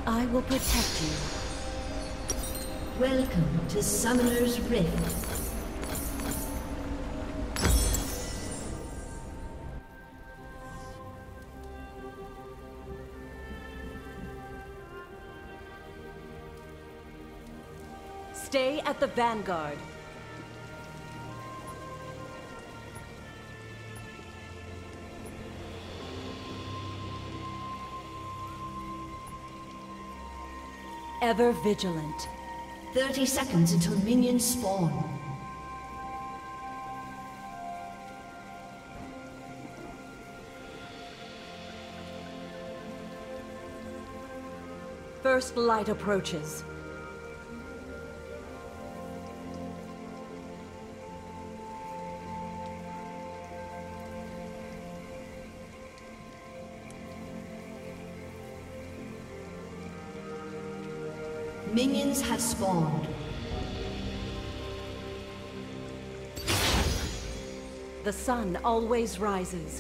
I will protect you. Welcome to Summoner's Rift. Stay at the vanguard. Ever vigilant. 30 seconds until minions spawn. First light approaches. Minions have spawned. The sun always rises.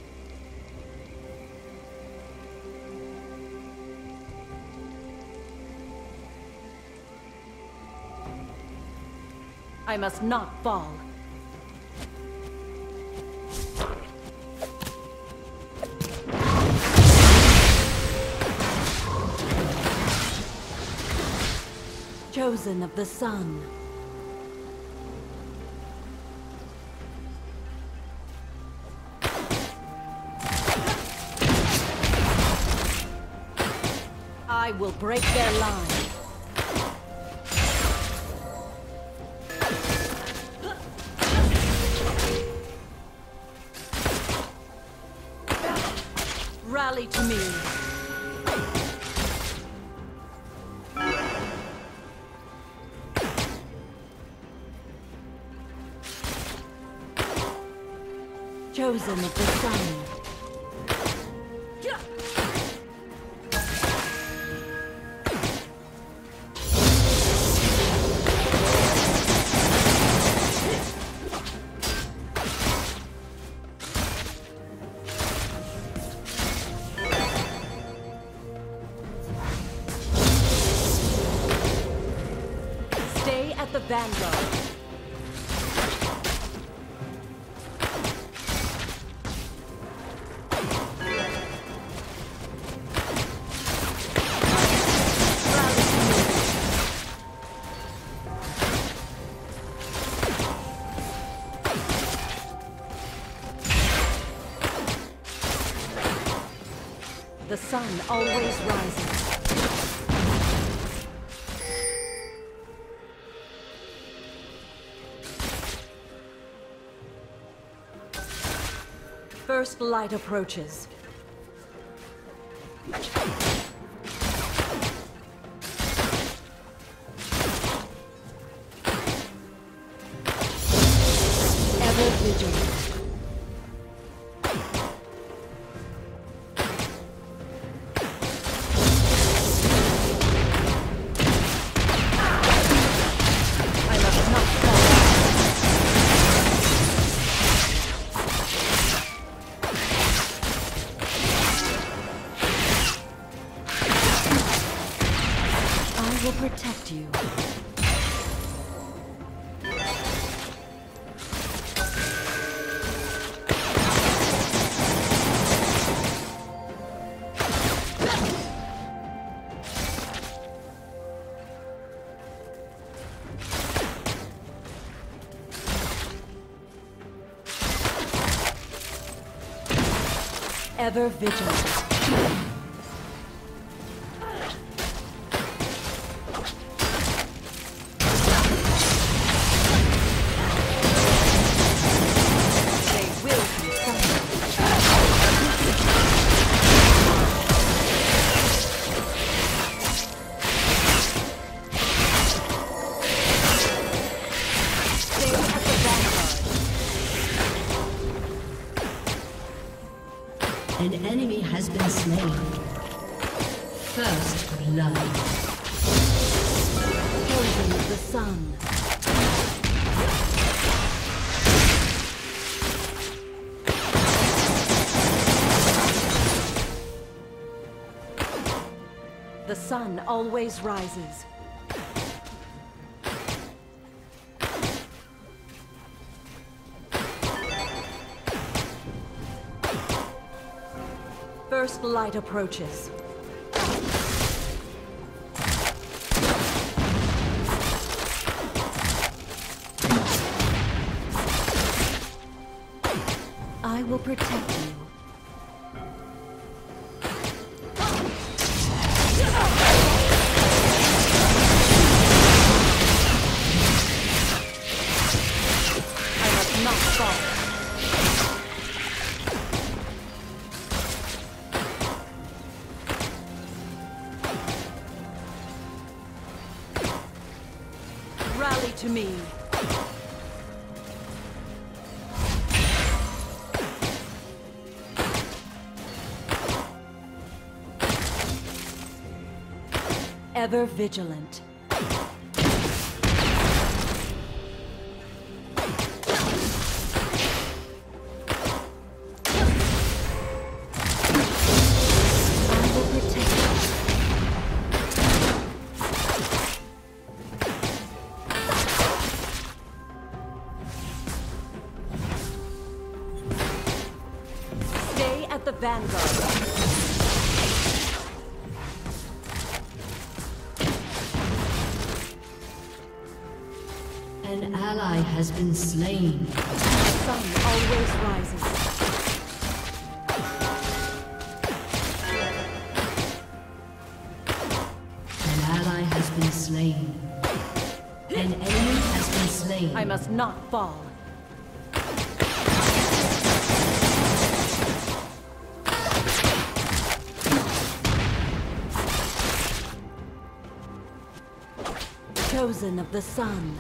I must not fall. Chosen of the sun. I will break their line. Rally to me. Chosen of the sun. Stay at the vanguard. The sun always rises. First light approaches. Ever vigilant. I will protect you. Ever vigilant. An enemy has been slain. First blood. Chosen of the sun. The sun always rises. First light approaches. I will protect you. I must not fall. Rally to me. Ever vigilant. I will protect you. Stay at the vanguard. An ally has been slain. The sun always rises. An ally has been slain. An enemy has been slain. I must not fall. Chosen of the sun.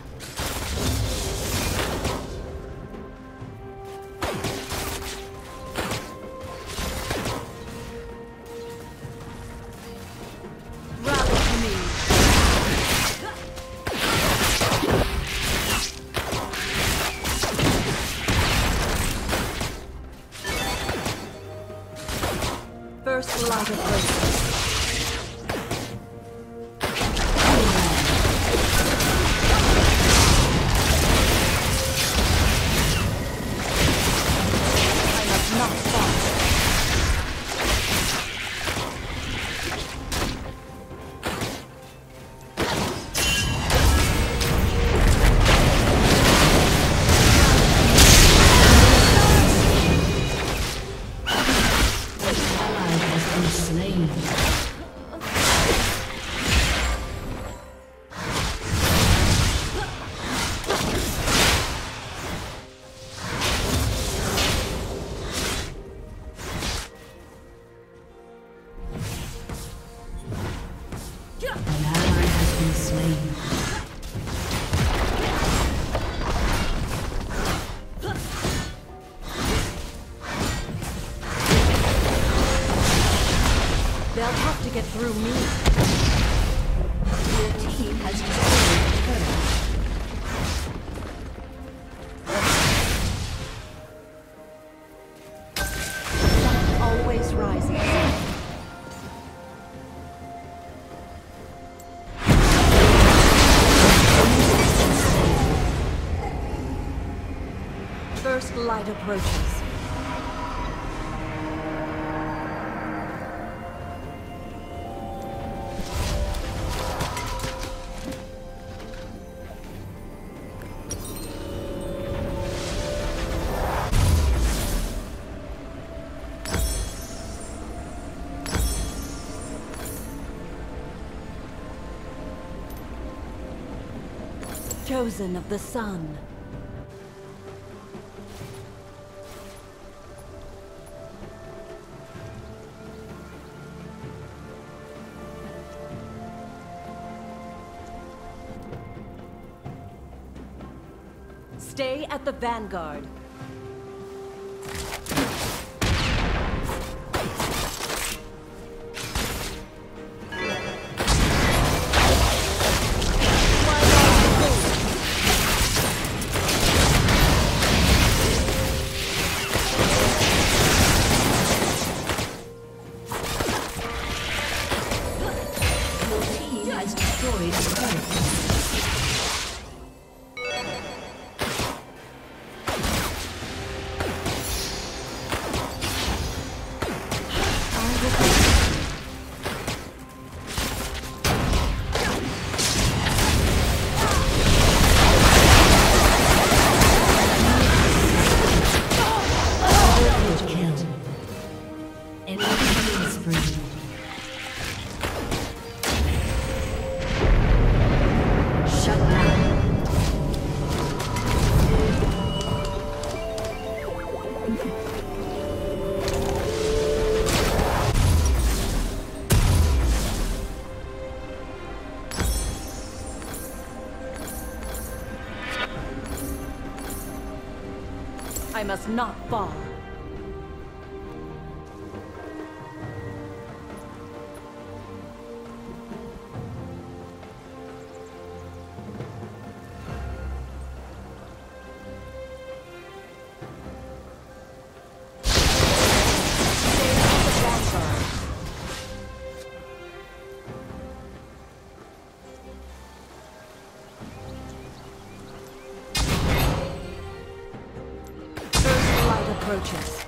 Rally to me. First light approaches. I must not fall. An ally has been slain. An ally has been slain. They'll have to get through me. Your team has destroyed a turret. Sun always rises. First light approaches. Chosen of the sun. Stay at the vanguard. has destroyed a turret. I must not fall. Approaches.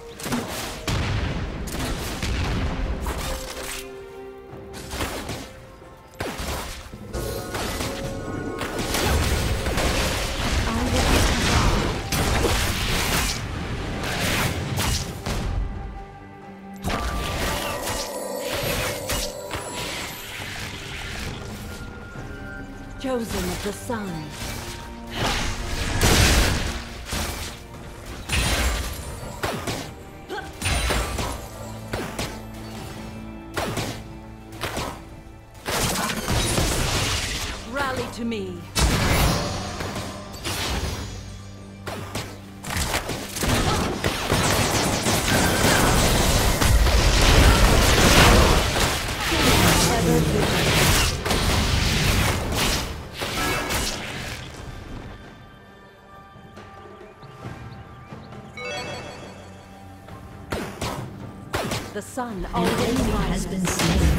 Chosen of the sun. Rally to me. The sun already has been slain.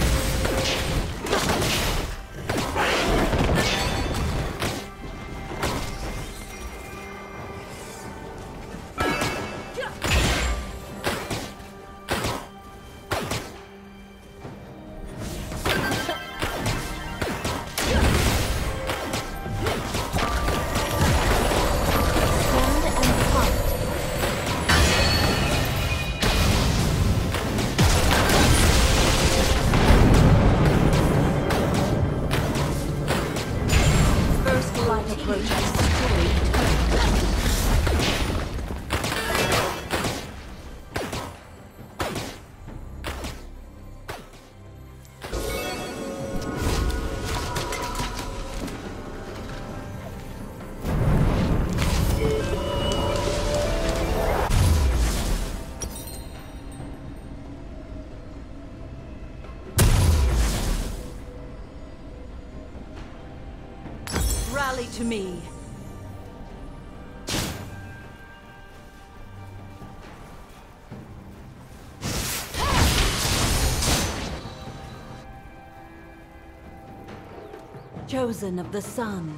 Rally to me. Chosen of the sun.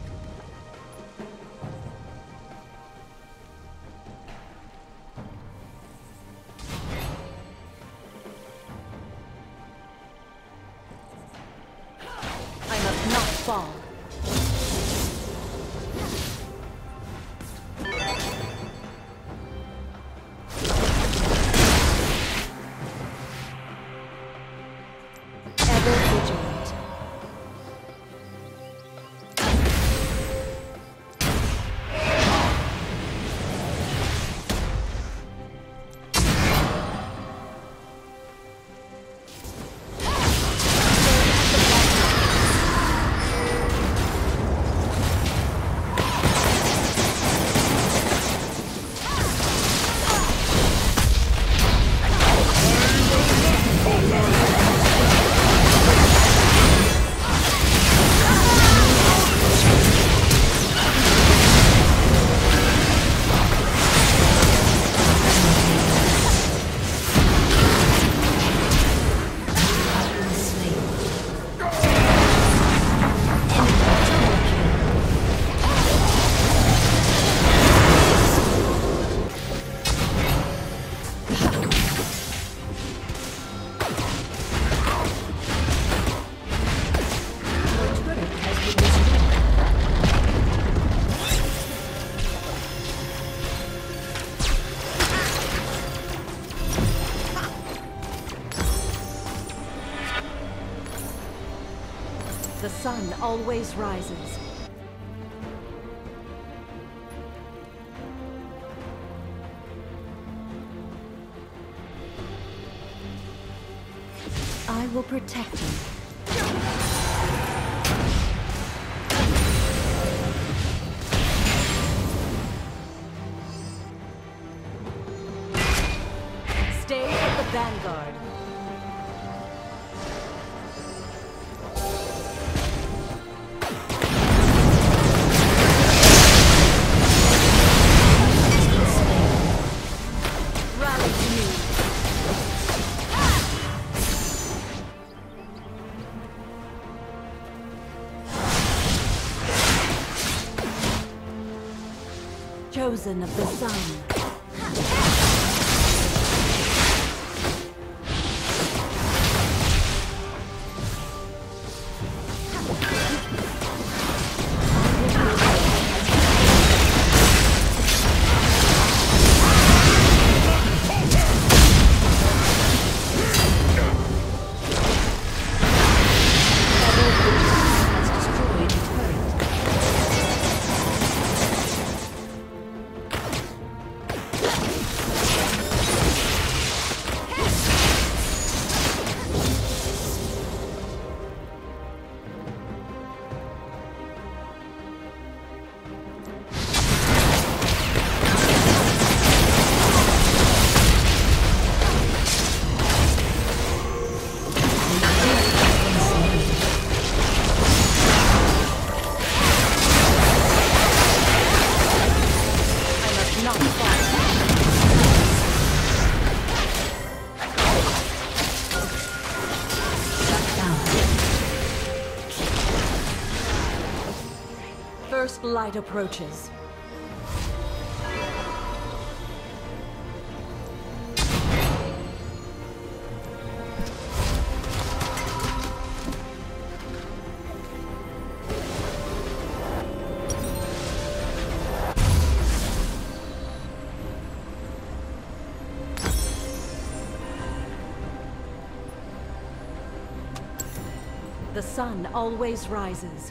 I must not fall. The sun always rises. I will protect you. Stay at the vanguard. Rally to me. Chosen of the sun. First light approaches. The sun always rises.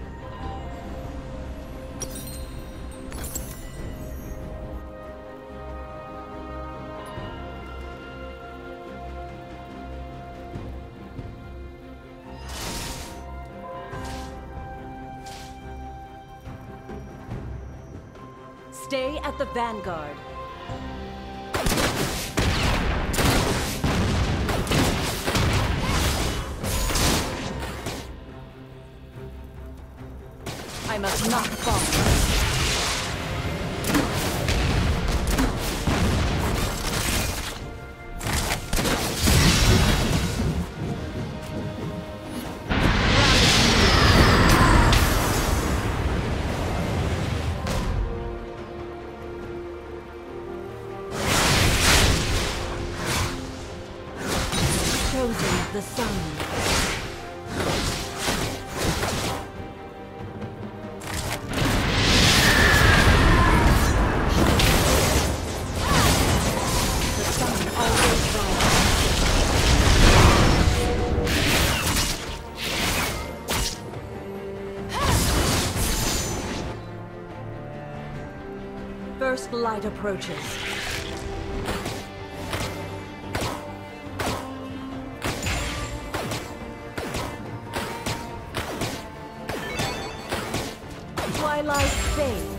Stay at the vanguard. I must not fall. Chosen of the sun. First light approaches. Twilight fades.